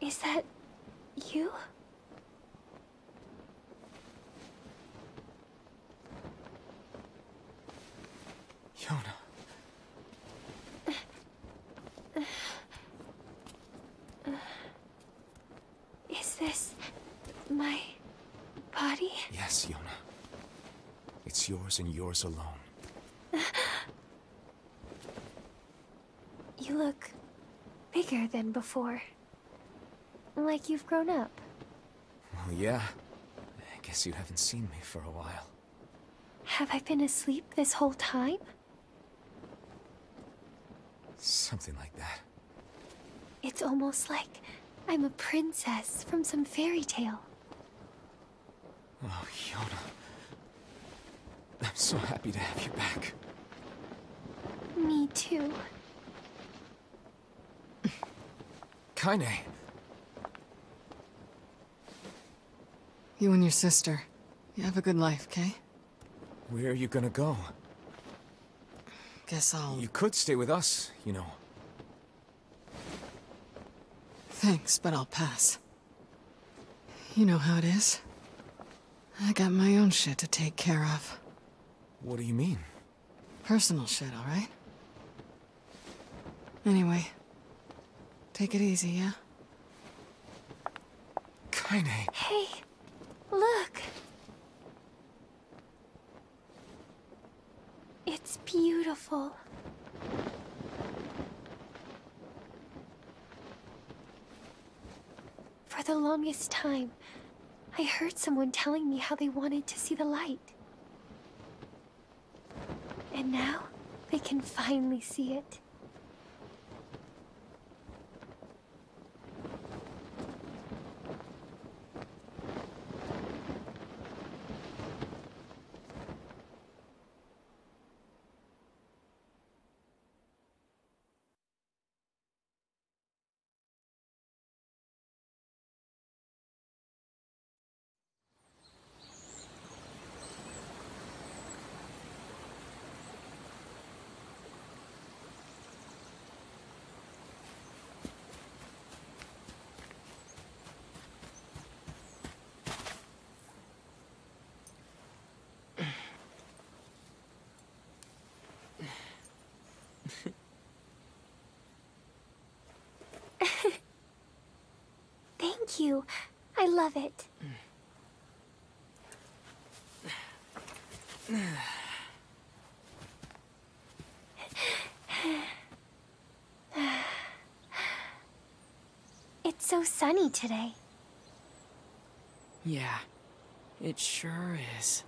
Is that you? Yona. Is this my body? Yes, Yona. It's yours and yours alone. You look bigger than before. Like you've grown up. Well, yeah. I guess you haven't seen me for a while. Have I been asleep this whole time? Something like that. It's almost like I'm a princess from some fairy tale. Oh, Yona. I'm so happy to have you back. Me too. Kaine. You and your sister. You have a good life, Kay? Where are you gonna go? Guess I'll... You could stay with us, you know. Thanks, but I'll pass. You know how it is. I got my own shit to take care of. What do you mean? Personal shit, alright? Anyway, take it easy, yeah? Kaine. Hey, look! It's beautiful. For the longest time, I heard someone telling me how they wanted to see the light. And now, they can finally see it. Thank you. I love it. It's so sunny today. Yeah, it sure is.